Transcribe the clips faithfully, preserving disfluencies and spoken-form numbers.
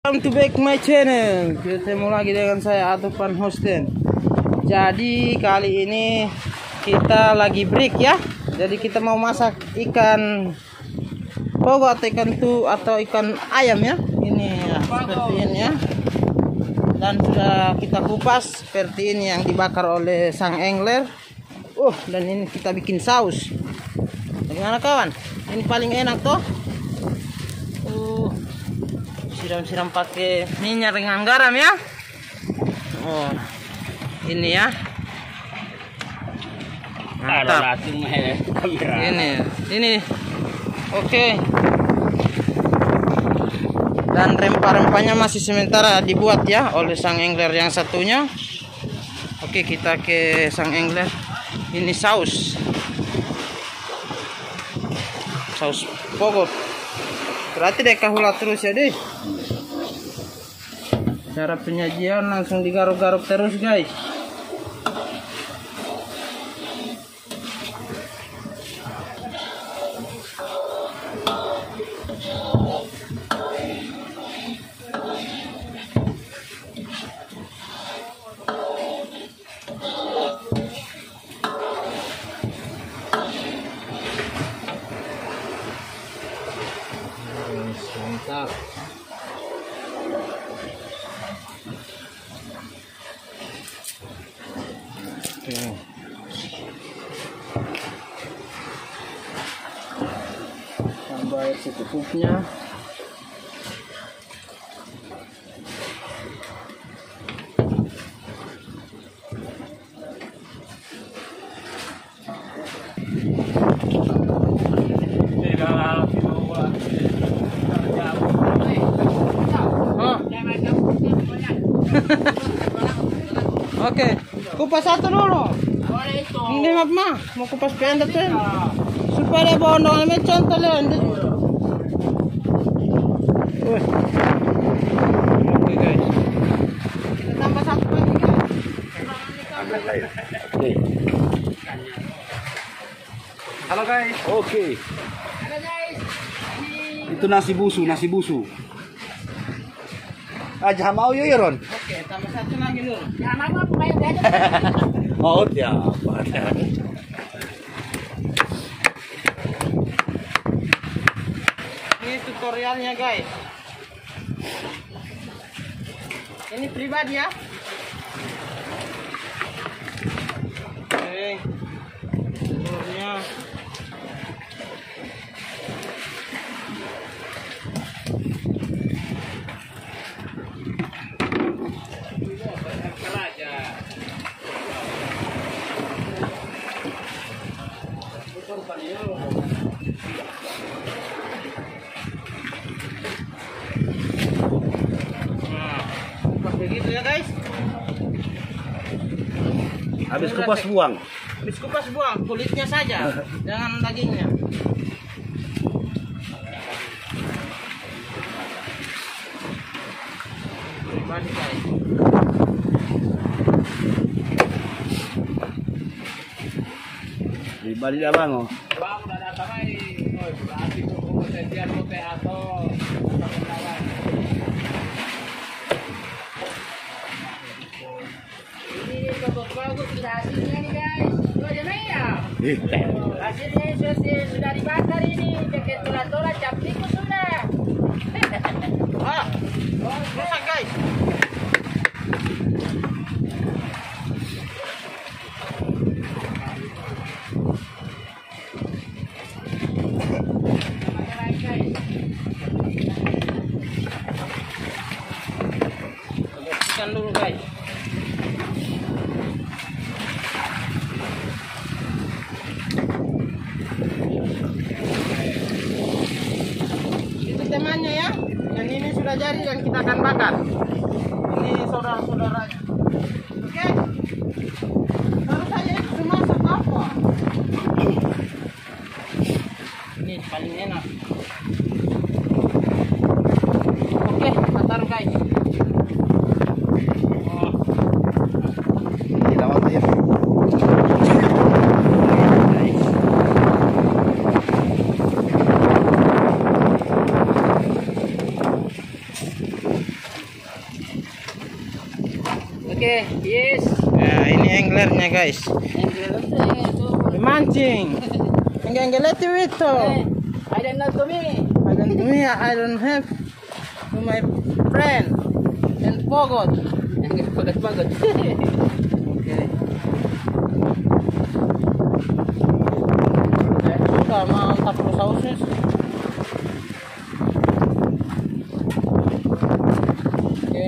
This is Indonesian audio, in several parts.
Welcome to back my channel. Ketemu lagi dengan saya Atupan Hosten. Jadi kali ini kita lagi break ya. Jadi kita mau masak ikan pogo atau ikan tu atau ikan ayam ya. Ini ya, seperti ini ya. Dan sudah kita kupas seperti ini yang dibakar oleh sang angler. Oh, dan ini kita bikin saus. Bagaimana kawan? Ini paling enak toh. Uh, siram-siram pakai minyak dengan garam ya. Oh, ini ya. Mantap. Ini, ini. Oke. Dan rempah-rempahnya masih sementara dibuat ya oleh sang angler yang satunya. Oke, kita ke sang angler. Ini saus. Saus pogo. Berarti deh kahula terus ya deh. Cara penyajian langsung digaruk-garuk terus guys. Mantap. Oke. Tambah air secukupnya. Oke, kupas satu dulu. Ini maaf mah, mau kupas pendek tuh. Supaya bondong ini contoh lagi. Oke guys. Kita tambah satu lagi guys. Halo guys. Oke. Halo guys. Itu nasi busu, nasi busu. Aja mau yuk ya Ron. Oke, tambah satu lagi dulu. Ya nama apa kayak aja. Oh ya, apa. Ini tutorialnya guys. Ini pribadi ya. Oke. Telurnya. Begitu ya guys. Habis kupas buang. Habis kupas buang kulitnya saja, jangan dagingnya. Pribadi guys. Pribadi dah bang oh. Bang, udah datang ay. Oh, berarti kung konsentian mo teatro. Ini toko bagus sudah hasilnya nih guys. Tuh aja nih ya. Hasilnya sudah, sudah dibakar ini. Pakai tola-tola cap tikus sudah. Ah, rusak guys. Bersihkan dulu guys. Itu temannya ya. Dan ini sudah jadi dan kita akan bakar. Ini saudara-saudaranya. Oke. Baru saja itu masak apa? Ini paling enak. Oke, kita taruh guys. Oh. Kita mau ya. Oke, yes. Nah, ini anglernya guys. Yang Mancing. Enggak enggak let itu. I don't know to me. I don't do me, I don't have to my friend and forgot. Yang bagus-bagus. Oke. Sudah mantap bro sausnya. Oke.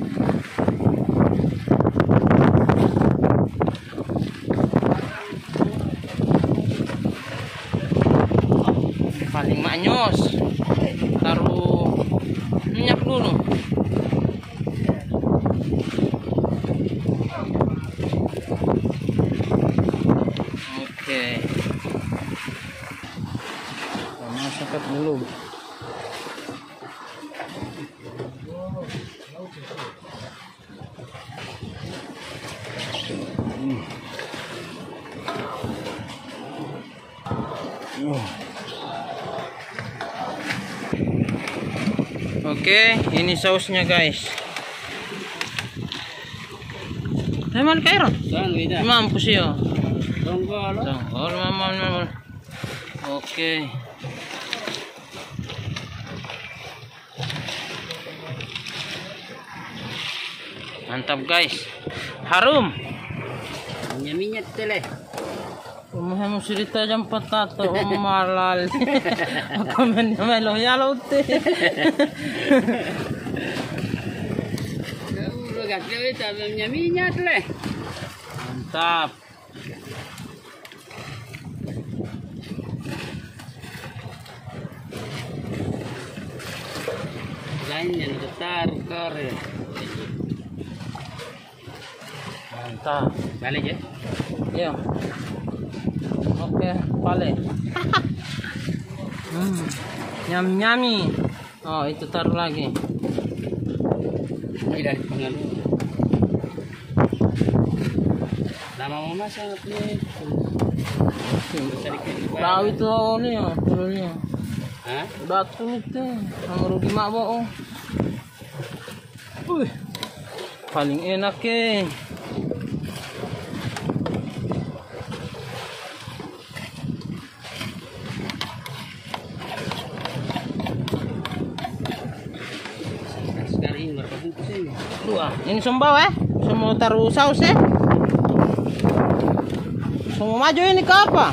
Paling manyos. Taruh minyak dulu. Oke. Masak dulu. Hmm. Oh. Oke, ini sausnya guys. Emang kairo? Saan beda? Mampus ya. Tunggu lo. Tunggu, mamam, mamam. Oke. Mantap guys. Harum. Minyak-minyak tele. Umahemu cerita jam patato umalal. Ako man melo yalo te. Ulo gakle itu minyak-minyak tele. Mantap. Lain yang getar kore. Mantap. Balik ya. Iya. Oke, pale. Hmm. Nyam nyami. Oh, itu taruh lagi. Ini dari pengalu. Lama mau masak nih. Tahu itu nih ya, turunnya. Hah? Udah tulis deh, nggak rugi mak bohong. Wih, paling enak ke. Sekali ini berapa bungkus ini? Dua. Ini sumbaw eh, semua taruh saus eh. Semua maju ini ke apa?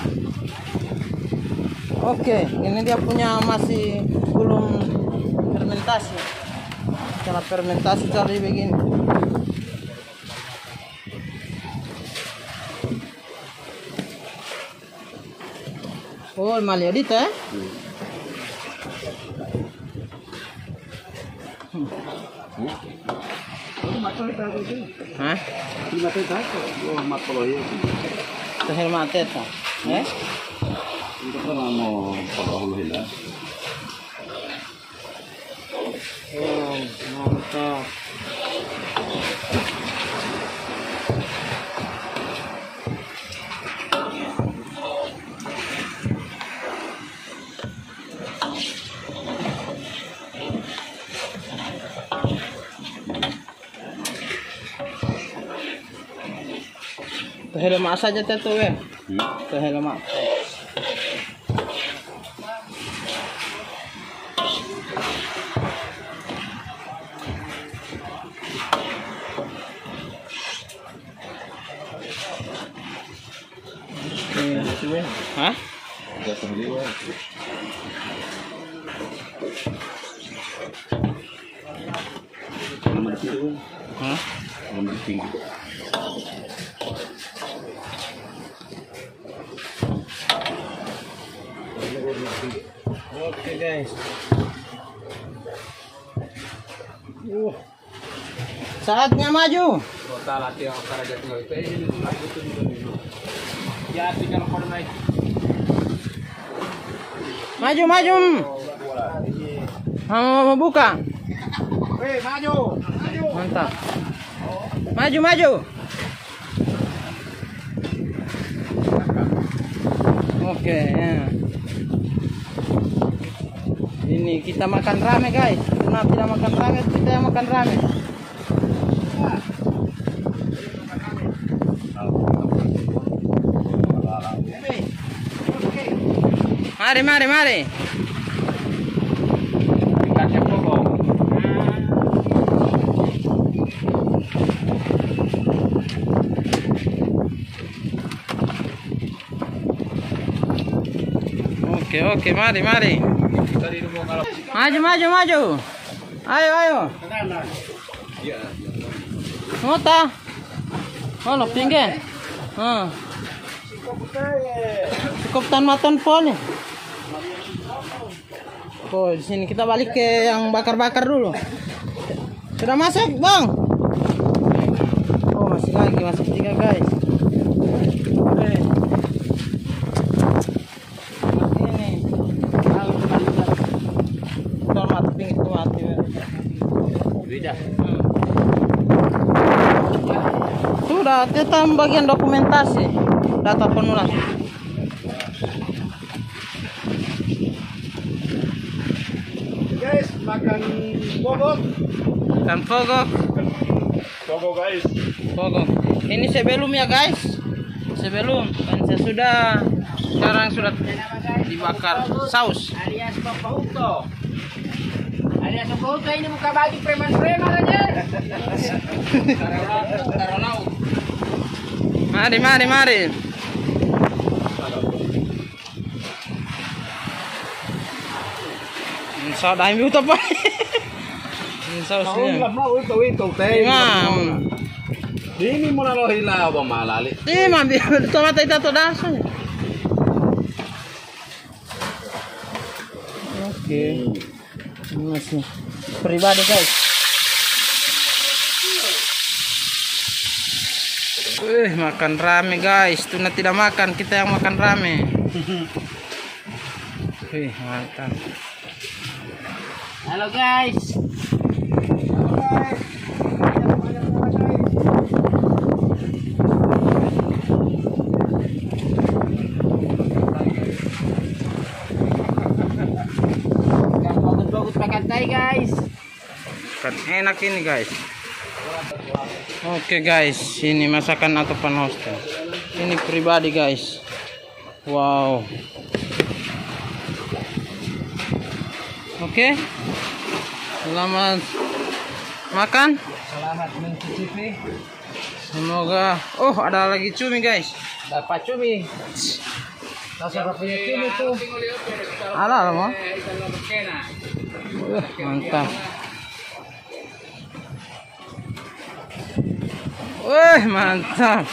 Oke, ini dia punya masih belum fermentasi. Cara fermentasi cari begini. Oh, malia dito eh. Hmm. Hah? Oh, matoloy. Dahil mateta. Eh? Hindi ka na mo pagkahuluhin na. Oh, mantap. Dahil lemak saja tuh ya. Dahil lemak. Hah? Hah? Oke guys. Uh. Saatnya maju. Maju maju. Mau buka. Hey, maju. Maju. Mantap. Maju maju. Oke ya. Ini kita makan rame guys. Kenapa tidak makan rame? Kita yang makan rame. Mari, mari, mari. Tingkatnya pokok. Oke, oke, mari, mari. Maju, maju, maju. Ayo, ayo. Ngota. Oh, lo pinggir. Hmm. Cukup tan maton pon. Oh, di sini kita balik ke yang bakar-bakar dulu. Sudah masuk, Bang? Oh, masih lagi, masih tiga, guys. Oke. Ini. Lalu kita lihat. Tan mati pinggir tuh mati. Tidak. Hmm. Sudah, kita bagian dokumentasi data penulis. Guys, makan pokok. Dan fogok, Pokok guys. fogok. Ini sebelum ya guys, sebelum dan sesudah sekarang sudah dibakar saus. Alias Papahuto. Alias Papahuto ini buka bagi preman-preman aja. Mari, mari, mari. Sao đại miêu tập vậy? Sao Mau sih? nggak mau itu itu teh. Imam. Ini mau nalo hilau apa malali? Ini mah tomat itu tuh dasar. Oke. Masih pribadi guys. Wih, makan rame guys. Tuna tidak makan, kita yang makan rame. Wih, mantap. Halo guys. Bagus-bagus makan tay guys. Kan enak ini guys. Oke guys, ini masakan atau hostel. Ini pribadi guys. Wow. Oke. Selamat makan. Selamat mencicipi. Semoga oh ada lagi cumi guys. Dapat cumi. Langsung punya cumi tuh. Ala mau. Uh, mantap. Wih, mantap.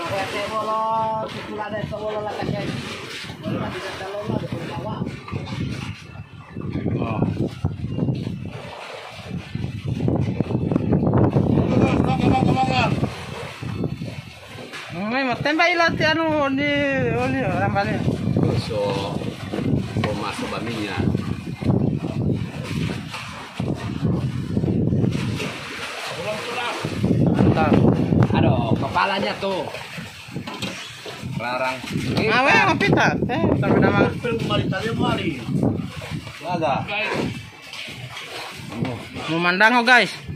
Oh. May matembay ilat anu di oli orang balik. So, masuk baminya. Mantap. Aduh, kepalanya tuh. Larang. Awe ngapita teh tapi nama Ada. memandang oh guys.